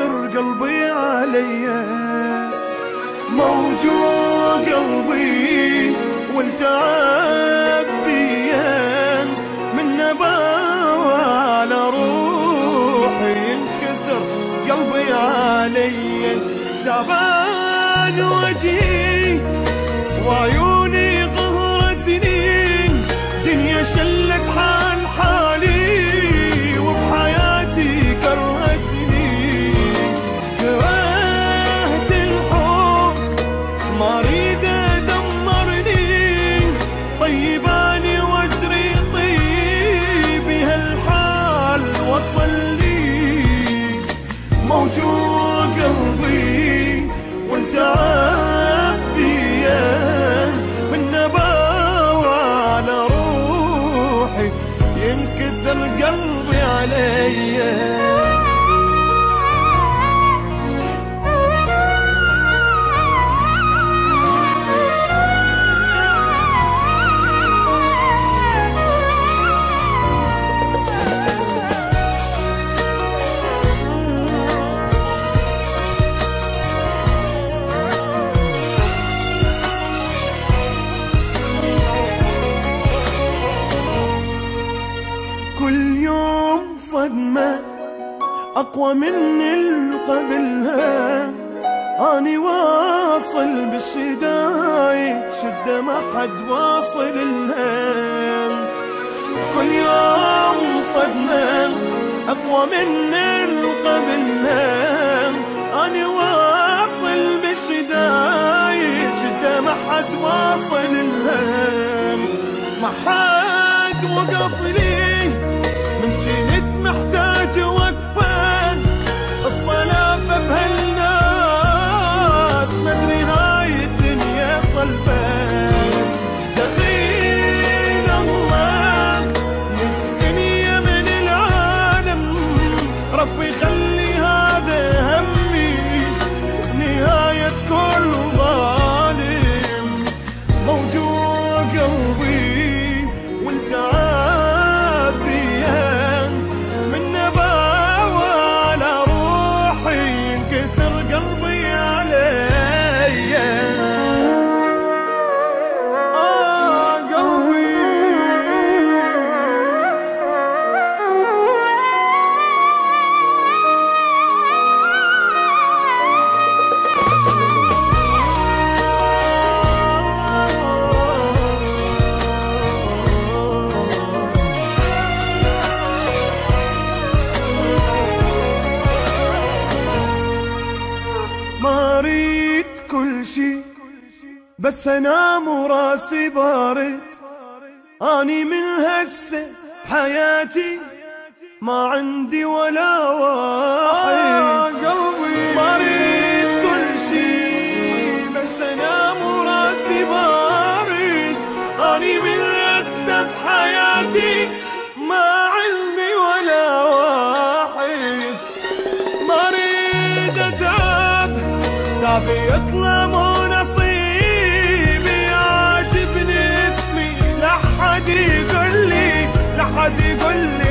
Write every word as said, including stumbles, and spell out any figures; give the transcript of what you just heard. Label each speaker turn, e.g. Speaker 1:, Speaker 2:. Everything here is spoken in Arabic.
Speaker 1: ينكسر قلبي عليا. موجوع قلبي وانت عبيا من نباوة على روحي ينكسر قلبي عليا. تعبان وجهي وعيوني قهرتني، دنيا شلت حال حالي وبحياتي كرهتني. كرهت الحب ما اريد دمرني، طيباني وادري طيبي هالحال وصلني. موجوع قلبي وانت عبيا من نباوة على روحي ينكسر قلبي عليا. كل يوم صدمة أقوى من اللي قبلها، أني واصل بالشدايد شدة ما حد واصل لها. كل يوم صدمة أقوى من اللي قبلها، أني واصل بالشدايد شدة ما حد واصل لها. ما حد وقف لي من جنت محتاج وقفان، الصلافة بهالناس مدري هاي الدنيا صلفان. دخيل الله يمكني من العالم، ربي خلي هذا همي نهاية كل ظالم. موجوع قلبي وانت عابيا من نباوة على روحي ينكسر قلبي عليا. آه قلبي ما اريد كل شي بس انام وراسي بارد، اني من هسه حياتي ما عندي ولا واحد. قلبي ما اريد كل شي بس انام وراسي بارد، اني من هسه بحياتي ما عندي ولا واحد. ما اريد اتعب تعبي يطلع مو نصيبي، عاجبني اسمي لحد يقول لي لحد يقول لي